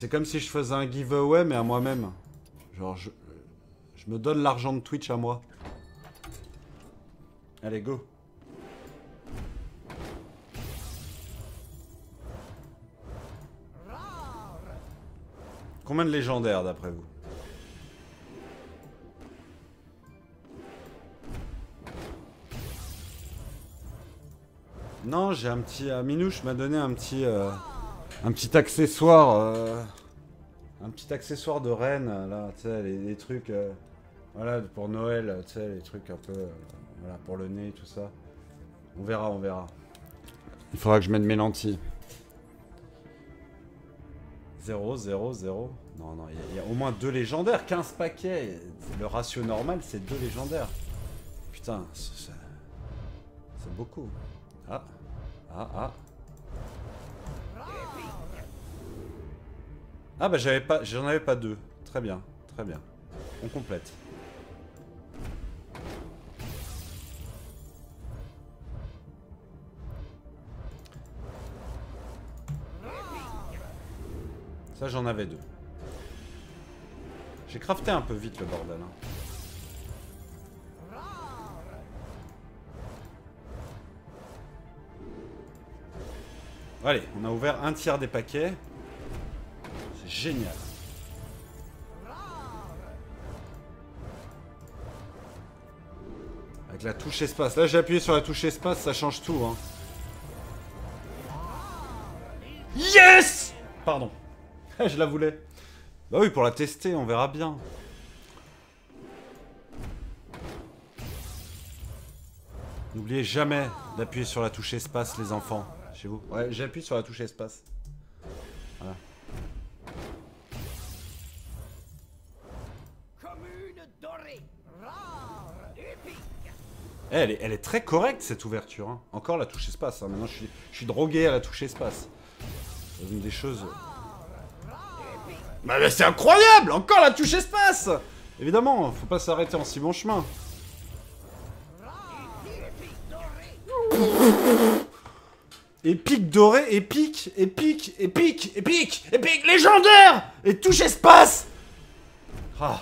C'est comme si je faisais un giveaway, mais à moi-même. Genre, je me donne l'argent de Twitch à moi. Allez, go. Combien de légendaires, d'après vous? Non, j'ai un petit... Minouche m'a donné un petit accessoire... un petit accessoire de reine, là, tu sais, les trucs... voilà, pour Noël, tu sais, les trucs un peu... voilà, pour le nez, tout ça. On verra, on verra. Il faudra que je mette mes lentilles. 0, 0, 0. Non, non, il y a au moins 2 légendaires, 15 paquets. Le ratio normal, c'est 2 légendaires. Putain, c'est beaucoup. Ah, ah, ah. Ah bah j'en avais pas 2. Très bien, très bien. On complète. Ça j'en avais 2. J'ai crafté un peu vite le bordel. Hein. Allez, on a ouvert un tiers des paquets. C'est génial. Avec la touche espace. Là j'ai appuyé sur la touche espace, ça change tout. Hein. Yes! Pardon. Je la voulais. Bah oui, pour la tester, on verra bien. N'oubliez jamais d'appuyer sur la touche espace, les enfants. Chez vous. Ouais, j'appuie sur la touche espace. Voilà. Elle est très correcte cette ouverture. Hein. Encore la touche espace. Hein. Maintenant, je suis drogué à la touche espace. C'est une des choses. Bah, c'est incroyable! Encore la touche espace! Évidemment, faut pas s'arrêter en si bon chemin. Épique doré, épique, épique, épique, épique, épique, légendaire! Et touche espace! Ah.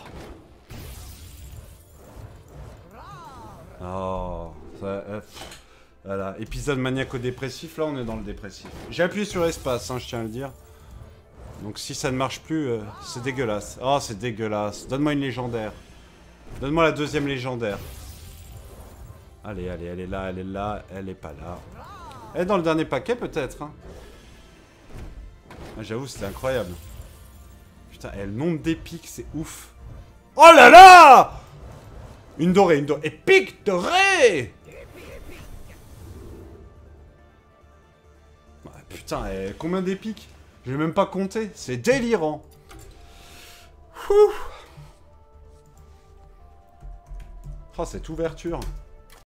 Oh. Ça, voilà, épisode maniaco-dépressif, là on est dans le dépressif. J'ai appuyé sur espace, hein, je tiens à le dire. Donc si ça ne marche plus, c'est dégueulasse. Oh, c'est dégueulasse. Donne-moi une légendaire. Donne-moi la deuxième légendaire. Allez, allez, elle est là, elle est pas là. Elle est dans le dernier paquet peut-être. Hein. Ah, j'avoue, c'était incroyable. Putain, et le nombre d'épiques, c'est ouf. Oh là là! Une dorée, une dorée. Épique dorée! Ah, putain, combien d'épiques? Je vais même pas compter, c'est délirant. Ouh. Oh, cette ouverture.